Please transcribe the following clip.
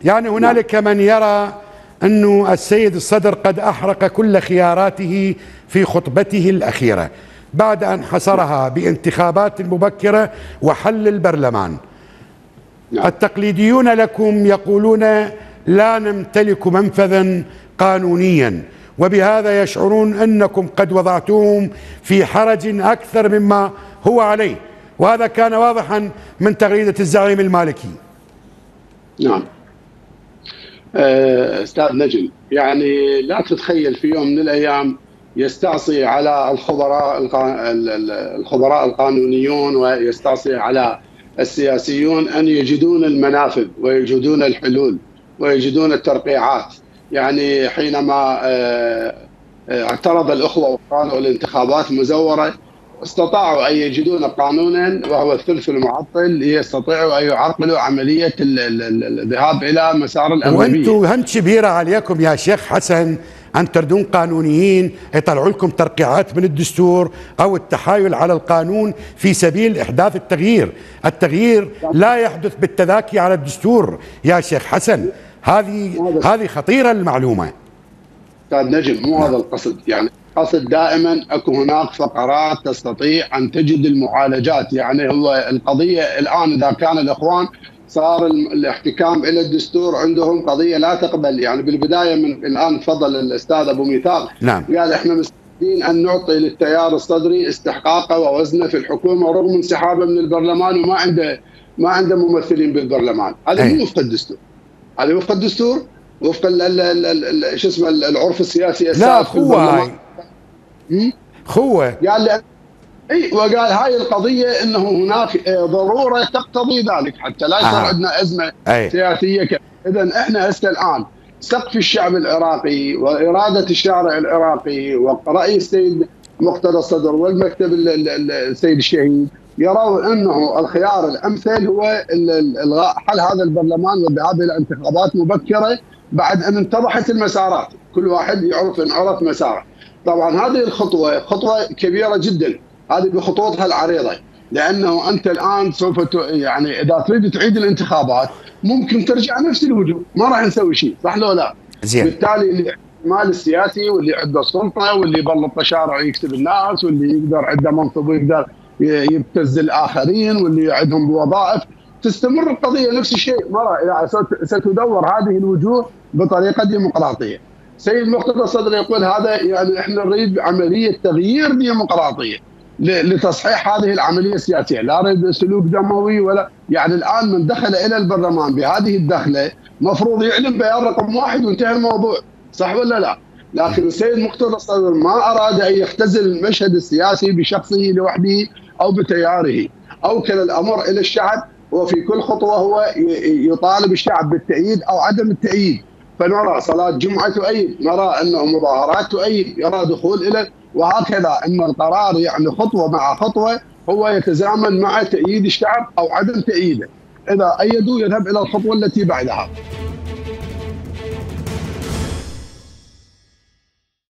يعني هنالك من يرى أن السيد الصدر قد أحرق كل خياراته في خطبته الأخيرة بعد أن حصرها بانتخابات مبكرة وحل البرلمان. التقليديون لكم يقولون لا نمتلك منفذا قانونيا، وبهذا يشعرون أنكم قد وضعتوهم في حرج أكثر مما هو عليه، وهذا كان واضحا من تغريدة الزعيم المالكي. نعم أستاذ نجم، يعني لا تتخيل في يوم من الأيام يستعصي على الخبراء القانونيون ويستعصي على السياسيون أن يجدون المنافذ ويجدون الحلول ويجدون الترقيعات. يعني حينما اعترض الأخوة وقالوا الانتخابات مزورة، استطاعوا أن يجدون قانونا وهو الثلث المعطل يستطيعوا أن يعرقلوا عملية الذهاب إلى مسار الأغلبية. وأنتم هم كبيرة عليكم يا شيخ حسن أن تردون قانونيين يطلعوا لكم ترقيعات من الدستور أو التحايل على القانون في سبيل إحداث التغيير. التغيير لا يحدث بالتذاكي على الدستور يا شيخ حسن، هذه خطيرة المعلومة. أستاذ نجم، مو هذا القصد، يعني القصد دائما اكو هناك فقرات تستطيع ان تجد المعالجات. يعني هو القضيه الان اذا كان الاخوان صار الاحتكام الى الدستور عندهم قضيه لا تقبل. يعني بالبدايه من الان تفضل الاستاذ ابو ميثاق، نعم، قال احنا مستعدين ان نعطي للتيار الصدري استحقاقه ووزنه في الحكومه رغم انسحابه من البرلمان وما عنده ممثلين بالبرلمان. هذا مو وفق الدستور، هذا وفق الدستور وفق شو اسمه العرف السياسي لا خوة قال اي، وقال هاي القضيه انه هناك ضروره تقتضي ذلك حتى لا يصير عندنا ازمه سياسيه. اذا احنا هسه الان سقف الشعب العراقي واراده الشارع العراقي وراي السيد مقتدى الصدر والمكتب السيد الشهيد يرون انه الخيار الامثل هو الغاء حل هذا البرلمان والذهاب الى انتخابات مبكره بعد ان انتضحت المسارات، كل واحد يعرف ان عرف مساره. طبعا هذه الخطوه خطوه كبيره جدا، هذه بخطوطها العريضه، لانه انت الان سوف يعني اذا تريد تعيد الانتخابات ممكن ترجع نفس الوجوه، ما راح نسوي شيء، صح لو لا؟ زين. بالتالي اللي المال السياسي واللي عنده السلطه واللي يبلط شارع ويكسب الناس واللي يقدر عنده منصب ويقدر يبتز الاخرين واللي يعدهم بوظائف، تستمر القضيه نفس الشيء. يعني ستدور هذه الوجوه بطريقه ديمقراطيه. سيد مقتدى الصدر يقول هذا يعني احنا نريد عمليه تغيير ديمقراطيه لتصحيح هذه العمليه السياسيه، لا نريد سلوك دموي ولا. يعني الان من دخل الى البرلمان بهذه الدخله مفروض يعلن بيان رقم 1 وانتهى الموضوع، صح ولا لا؟ لكن السيد مقتدى الصدر ما اراد ان يختزل المشهد السياسي بشخصه لوحده او بتياره، اوكل الامر الى الشعب، وفي كل خطوه هو يطالب الشعب بالتأييد او عدم التأييد. فنرى صلاة جمعة تؤيد، نرى أنه مظاهرات تؤيد، يرى دخول إلى، وهكذا أن القرار يعني خطوة مع خطوة هو يتزامن مع تأييد الشعب أو عدم تأييده. إذا أيدوا يذهب إلى الخطوة التي بعدها.